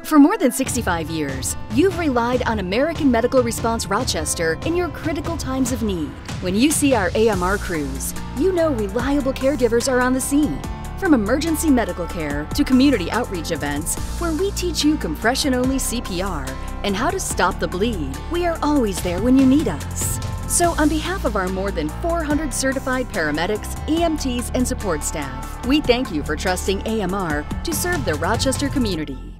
For more than 65 years, you've relied on American Medical Response Rochester in your critical times of need. When you see our AMR crews, you know reliable caregivers are on the scene. From emergency medical care to community outreach events where we teach you compression-only CPR and how to stop the bleed, we are always there when you need us. So on behalf of our more than 400 certified paramedics, EMTs, and support staff, we thank you for trusting AMR to serve the Rochester community.